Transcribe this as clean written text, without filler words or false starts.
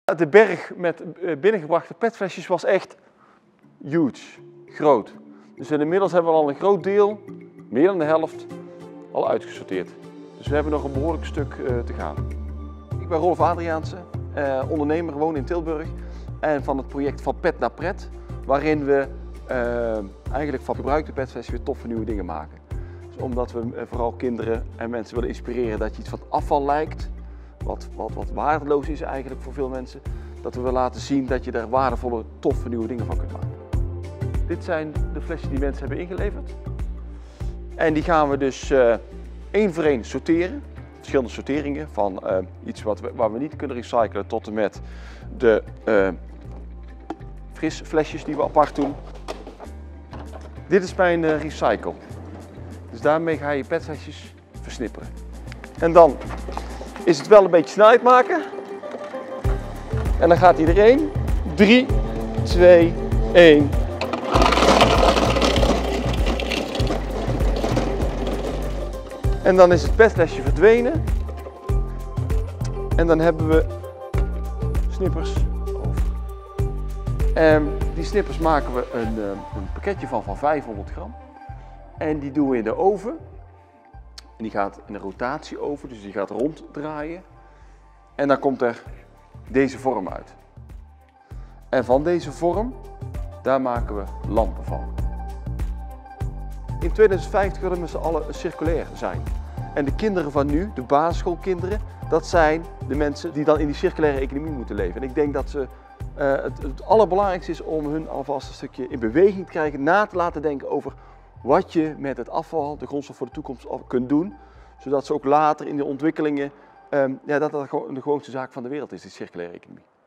De berg met binnengebrachte petflesjes was echt huge, groot. Dus inmiddels hebben we al een groot deel, meer dan de helft, al uitgesorteerd. Dus we hebben nog een behoorlijk stuk te gaan. Ik ben Rolf Adriaanse, ondernemer, woon in Tilburg en van het project Van Pet naar Pret, waarin we eigenlijk van gebruikte petflesjes weer toffe nieuwe dingen maken. Dus omdat we vooral kinderen en mensen willen inspireren dat je iets van afval lijkt, wat waardeloos is eigenlijk voor veel mensen, dat we willen laten zien dat je daar waardevolle, toffe nieuwe dingen van kunt maken. Dit zijn de flesjes die mensen hebben ingeleverd. En die gaan we dus één voor één sorteren. Verschillende sorteringen van iets waar we niet kunnen recyclen tot en met de frisflesjes die we apart doen. Dit is mijn recycle. Dus daarmee ga je petflesjes versnipperen. En dan is het wel een beetje snelheid maken. En dan gaat hij er 1, 3, 2, 1. En dan is het petflesje verdwenen. En dan hebben we snippers over. En die snippers maken we een pakketje van 500 gram. En die doen we in de oven. En die gaat in een rotatieoven, dus die gaat ronddraaien. En dan komt er deze vorm uit. En van deze vorm, daar maken we lampen van. In 2050 willen we met z'n allen circulair zijn. En de kinderen van nu, de basisschoolkinderen, dat zijn de mensen die dan in die circulaire economie moeten leven. En ik denk dat het allerbelangrijkste is om hun alvast een stukje in beweging te krijgen, na te laten denken over wat je met het afval, de grondstof voor de toekomst, kunt doen. Zodat ze ook later in de ontwikkelingen, dat gewoon de gewoonste zaak van de wereld is, die circulaire economie.